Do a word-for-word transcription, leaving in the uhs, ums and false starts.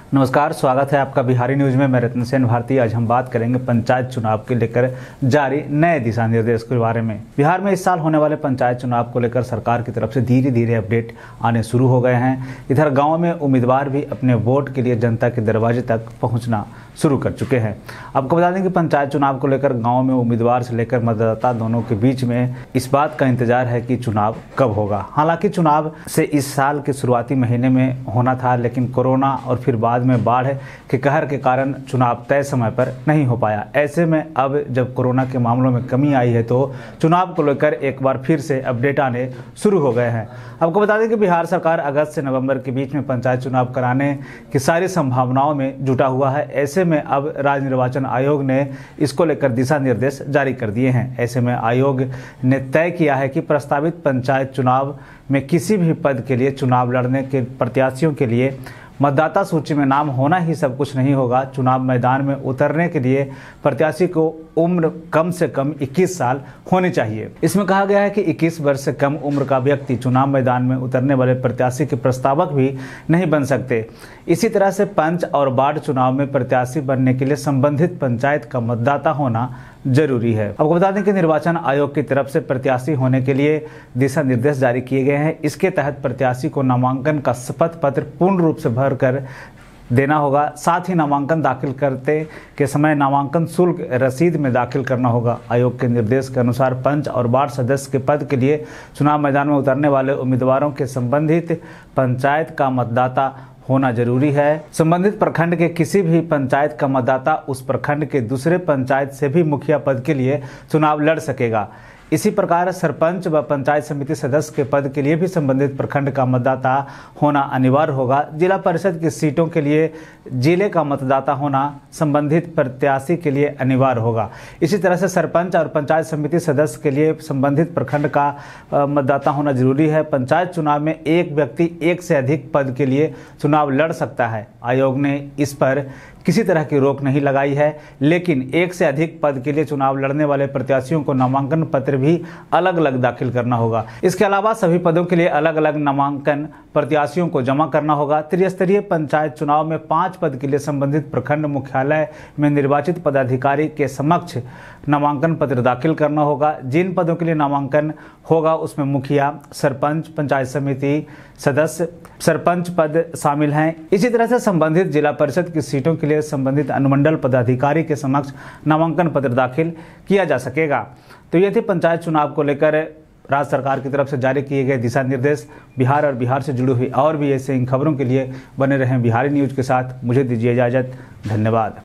नमस्कार, स्वागत है आपका बिहारी न्यूज में। मैं रत्न सेन भारती। आज हम बात करेंगे पंचायत चुनाव के लेकर जारी नए दिशा निर्देश के बारे में। बिहार में इस साल होने वाले पंचायत चुनाव को लेकर सरकार की तरफ से धीरे धीरे अपडेट आने शुरू हो गए हैं। इधर गांव में उम्मीदवार भी अपने वोट के लिए जनता के दरवाजे तक पहुंचना शुरू कर चुके हैं। आपको बता दें कि पंचायत चुनाव को लेकर गाँव में उम्मीदवार से लेकर मतदाता दोनों के बीच में इस बात का इंतजार है कि चुनाव कब होगा। हालांकि चुनाव से इस साल के शुरुआती महीने में होना था, लेकिन कोरोना और फिर बाद में बाढ़ के कहर के कारण चुनाव तय समय पर नहीं हो पाया। ऐसे में अब जब कोरोना के मामलों में कमी आई है तो चुनाव को लेकर एक बार फिर से अपडेट आने शुरू हो गए हैं। आपको बता दें कि बिहार सरकार अगस्त से नवंबर के बीच में पंचायत चुनाव कराने की सारी संभावनाओं में जुटा हुआ है। ऐसे में अब राज्य निर्वाचन आयोग ने इसको लेकर दिशा निर्देश जारी कर दिए हैं। ऐसे में आयोग ने तय किया है कि प्रस्तावित पंचायत चुनाव में किसी भी पद के लिए चुनाव लड़ने के प्रत्याशियों के लिए मतदाता सूची में नाम होना ही सब कुछ नहीं होगा। चुनाव मैदान में उतरने के लिए प्रत्याशी को उम्र कम से कम इक्कीस साल होनी चाहिए। इसमें कहा गया है कि इक्कीस वर्ष से कम उम्र का व्यक्ति चुनाव मैदान में उतरने वाले प्रत्याशी के प्रस्तावक भी नहीं बन सकते। इसी तरह से पंच और वार्ड चुनाव में प्रत्याशी बनने के लिए संबंधित पंचायत का मतदाता होना जरूरी है। आपको बता दें कि निर्वाचन आयोग की तरफ से प्रत्याशी होने के लिए दिशा निर्देश जारी किए गए हैं। इसके तहत प्रत्याशी को नामांकन का शपथ पत्र पूर्ण रूप से भर कर देना होगा। साथ ही नामांकन दाखिल करते के समय नामांकन शुल्क रसीद में दाखिल करना होगा। आयोग के निर्देश के अनुसार पंच और वार्ड सदस्य के पद के लिए चुनाव मैदान में उतरने वाले उम्मीदवारों के संबंधित पंचायत का मतदाता होना जरूरी है। संबंधित प्रखंड के किसी भी पंचायत का मतदाता उस प्रखंड के दूसरे पंचायत से भी मुखिया पद के लिए चुनाव लड़ सकेगा। इसी प्रकार सरपंच व पंचायत समिति सदस्य के पद के लिए भी संबंधित प्रखंड का मतदाता होना अनिवार्य होगा। जिला परिषद की सीटों के लिए जिले का मतदाता होना संबंधित प्रत्याशी के लिए अनिवार्य होगा। इसी तरह से सरपंच और पंचायत समिति सदस्य के लिए संबंधित प्रखंड का मतदाता होना जरूरी है। पंचायत चुनाव में एक व्यक्ति एक से अधिक पद के लिए चुनाव लड़ सकता है। आयोग ने इस पर किसी तरह की रोक नहीं लगाई है, लेकिन एक से अधिक पद के लिए चुनाव लड़ने वाले प्रत्याशियों को नामांकन पत्र भी अलग अलग दाखिल करना होगा। इसके अलावा सभी पदों के लिए अलग अलग नामांकन प्रत्याशियों को जमा करना होगा। त्रिस्तरीय पंचायत चुनाव में पांच पद के लिए संबंधित प्रखंड मुख्यालय में निर्वाचित पदाधिकारी के समक्ष नामांकन पत्र दाखिल करना होगा। जिन पदों के लिए नामांकन होगा उसमें मुखिया, सरपंच, पंचायत समिति सदस्य, सरपंच पद शामिल हैं। इसी तरह से संबंधित जिला परिषद की सीटों के लिए संबंधित अनुमंडल पदाधिकारी के समक्ष नामांकन पत्र दाखिल किया जा सकेगा। तो ये थे पंचायत चुनाव को लेकर राज्य सरकार की तरफ से जारी किए गए दिशा निर्देश। बिहार और बिहार से जुड़ी हुई और भी ऐसे इन खबरों के लिए बने रहें बिहारी न्यूज के साथ। मुझे दीजिए इजाजत। धन्यवाद।